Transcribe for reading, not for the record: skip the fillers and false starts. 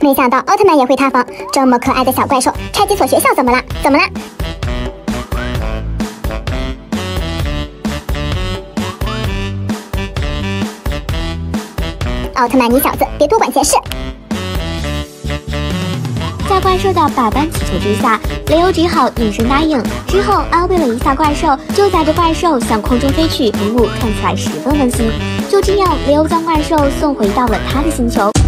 没想到奥特曼也会塌房，这么可爱的小怪兽，拆解锁学校怎么啦？怎么啦？奥特曼，你小子别多管闲事！ 在怪兽的百般祈求之下，雷欧只好应声答应。之后安慰了一下怪兽，就载着怪兽向空中飞去，一幕看起来十分温馨。就这样，雷欧将怪兽送回到了他的星球。